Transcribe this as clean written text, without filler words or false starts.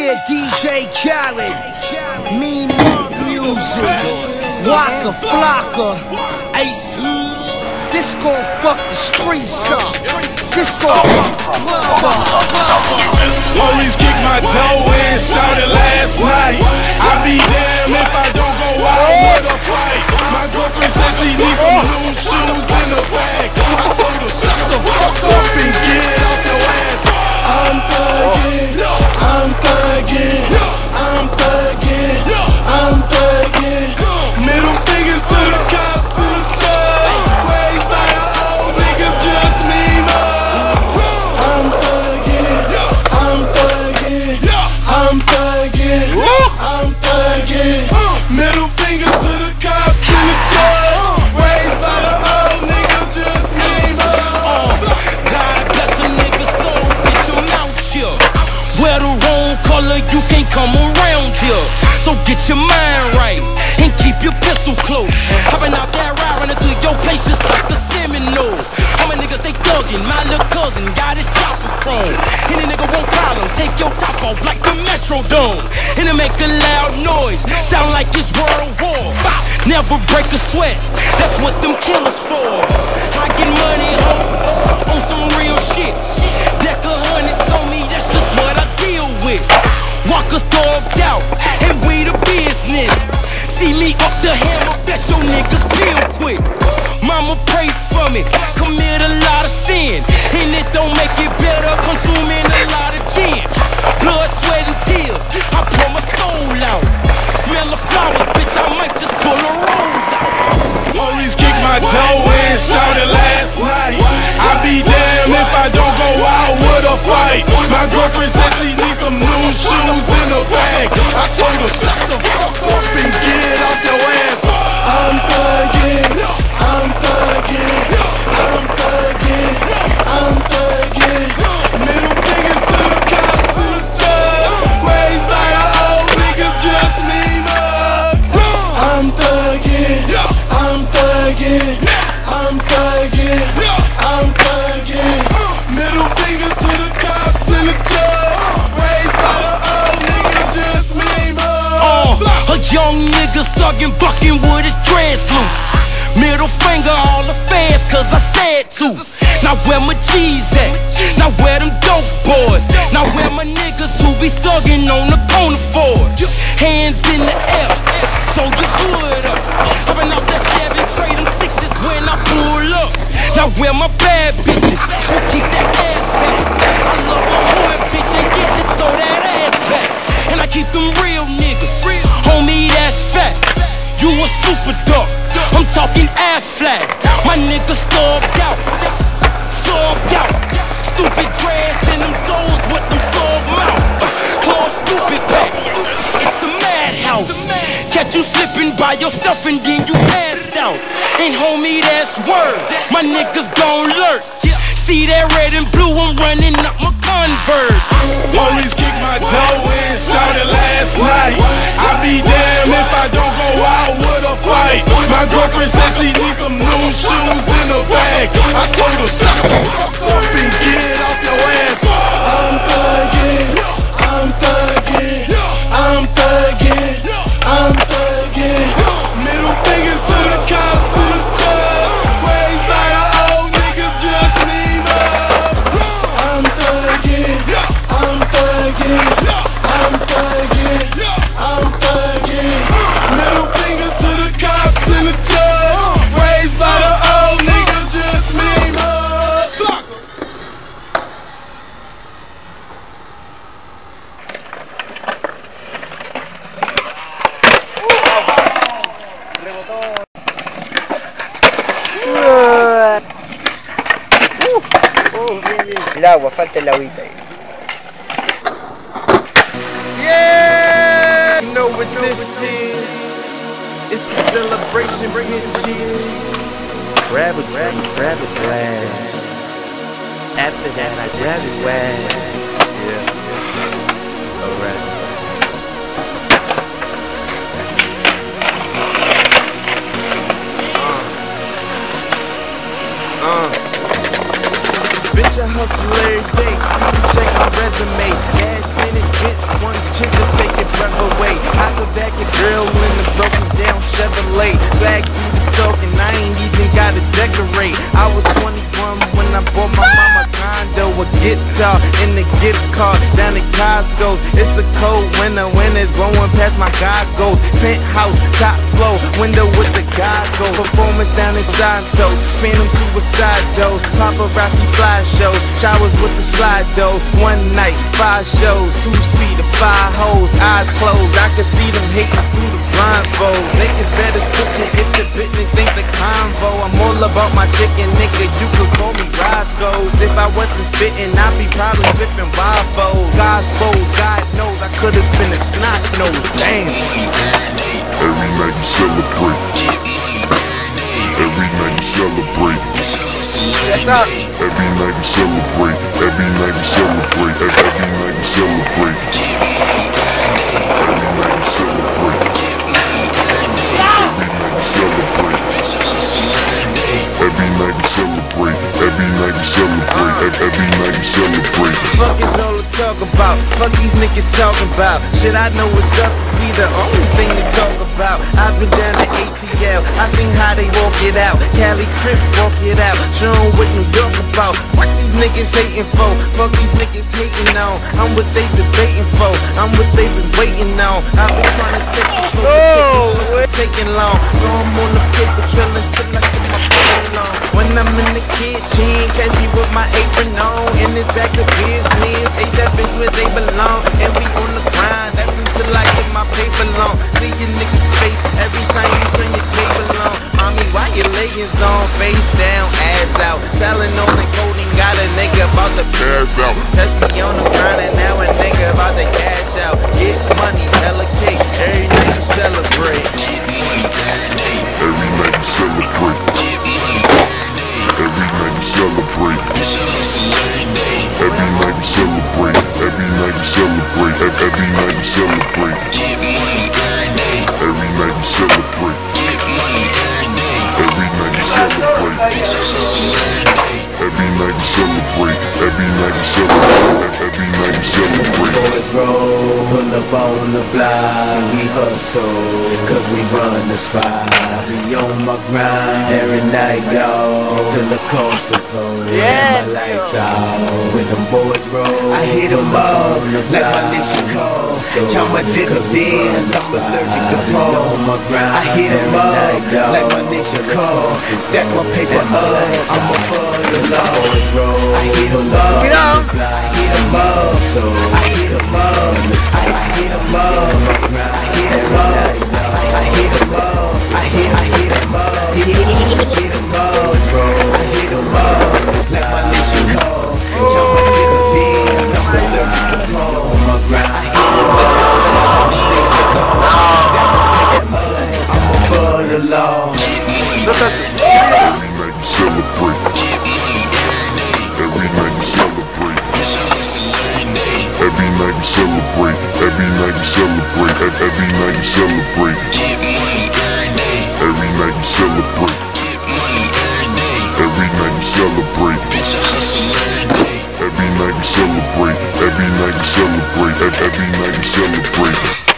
Yeah, DJ Khaled, Mean Monk Music, Waka Flocka, Ace. This gon' fuck the streets up. This gon' fuck the club up. Police kicked my door in, shouted last night. I be damned if I don't go out with a fight. My girlfriend says she needs some new shoes in the bag. I told her shut the fuck up and get off your ass. I'm thuggin', I'm thuggin', I'm thuggin', I'm thuggin'. Middle fingers to the cops and the judge. Raised by the old niggas, just me, man. I'm thuggin', I'm thuggin', I'm thuggin', I'm thuggin'. Middle fingers to the cops and the judge. Raised by the old niggas, just me, man. God bless a nigga soul, get him out here. Wear the wrong color, you can't come around here. So get your mind right and keep your pistol close. Hopping out that ride, running to your place just like the Seminoles. All my niggas, they thuggin', my little cousin got his chopper chrome. Any nigga won't problem, take your top off like the Metrodome. And it make a loud noise, sound like it's World War. Never break a sweat, that's what them killers for. I get money, ho, on some real shit. Deck 100 on me, that's just what I deal with. Walkers thugged out, and we the business. See me up the hammer, bet your niggas peel quick. Mama pray for me, commit a lot of sin, and it don't make it better, consuming a lot of gin. Blood, sweat, and tears, I pour my soul out. Smell the flowers, bitch, I might just pull a rose out. Police kicked my door in, shouted last night. I be damned if I don't go out with a fight. My girlfriend says she needs some new shoes in the bag. I told her shut the fuck up and get off your ass. I'm thuggin', I'm thuggin', I'm thuggin', I'm thuggin'. Middle fingers to the cops and the judge. Raised by the old niggas, just me, man. I'm thuggin', I'm thuggin', I'm thuggin', I'm thuggin'. Middle fingers to the cops and the judge. Raised by the old niggas, just me, man. A young nigga thuggin', buckin' with his dreads loose. Middle finger all the fans, cause I said to. Now where my G's at? Now where them dope boys? Now where my niggas who be thuggin' on the corner for? Hands in the air, so you hood up. Hopping out that 7 trade, them 6s when I pull up. Now where my bad bitches who keep that ass fat? I love a hood bitch, ain't scared to throw that ass back. And I keep them real niggas, homie that's fat. You a super dog, I'm talking Aflac. My niggas thugged out, thugged out. Stupid dreads in them souls with them slug mouth. Club stupid packs, it's a madhouse. Catch you slipping by yourself and then you passed out. And homie, that's word, my niggas gon' lurk. See that red and blue, I'm running up my Converse. Police kicked my door in, shouted last night. I be damned if I don't go out with a fight. My girlfriend says she needs some new shoes in the bag. I told her shut the fuck up and get off your ass. I'm thuggin', I'm thuggin', I'm thuggin', I'm thuggin'. Middle fingers to the cops and the judge. Raised by the old niggas, just me, man. I'm thuggin', I'm thuggin', I'm thuggin', I'm thuggin'. Middle fingers to the cops and the judge. Raised by the old niggas, just me, man. El agua, falta el agüita ahí. Yeah, you know what this is. It's a celebration, bring it cheese. Grab a glass. After that, I grab it wide. Yeah. Alright. Bitch, I hustle every day. You can check my resume. Gas, minutes, bitch, 1 kiss. y'all in the gift card down at Costco's. It's a cold winter when it's blowing past my goggles. Penthouse, top floor, window with the goggles. Performance down in Santos, phantom suicide dose. Paparazzi slideshows, showers with the slide doors. One night, 5 shows, 2-seater, 5 hoes, eyes closed. I can see them hating through the blindfolds. Niggas better switch it if the business ain't the convo. I'm all about my chicken, nigga, you could call me Roscoe's. If I wasn't spitting, I'd be probably flipping waffles. Gospels, God knows I could've been a snot nose. Damn. Every night you celebrate. Every night you celebrate. Every night you celebrate. Every night you celebrate. Every night you celebrate. Every night you celebrate. Every night you celebrate. Every night you celebrate. Every night you celebrate. Fuck is all the talk about? Fuck these niggas talking about. Shit, I know it's justice be the only thing to talk about. I've been down to ATL, I seen how they walk it out. Cali Crip walk it out, showing what New York about. What these niggas hating for? Fuck these niggas hating on. I'm what they debating for. I'm what they been waiting on. I've been trying to take it slow, taking long. So I'm on the paper trail until I get my phone on. When I'm in the kitchen, catch me with my apron on. In this back of business, ASAP is where they belong. And we on the grind, that's until I get my paper long. See your nigga face every time you turn your cable on. Mommy, why your leggings on? Face down, ass out. Telling on the coding, got a nigga about to cash out. Catch me on the grind and now a nigga about to cash out. Get money, hella cake, every night you celebrate. Every night you celebrate. Every night you celebrate. Every night you celebrate. Every night you celebrate. Every night you celebrate. Every night you celebrate. Every night you celebrate. Every night you celebrate. Every night you celebrate. Every night you celebrate. Boys roll, pull up on the block. See we hustle, cause we run the spot. I be on my grind every night, dawg, till the coast to close. And my lights out. When them boys roll, I hit them up like my lips you call. Count my dividends, I'm allergic to Paul. I hit them up like my lips you call. Stack my paper up, I'm above the law. Boys roll, I hit them up. I hit them up, so I hit them up. I hit them up. I hit them up. I hit them up. I hit them up. Hit them up, bro. I hit them up like my lips you call. Count my dividends, I'm allergic to Paul. I hit them up like my lips you call. Stack my paper up, I'm above the law. Every night you celebrate. Every night you celebrate. Every night you celebrate. Every night you celebrate. Every night you celebrate. Every night you celebrate. Every night you celebrate. Every night you celebrate. Every night you celebrate. Every night you celebrate.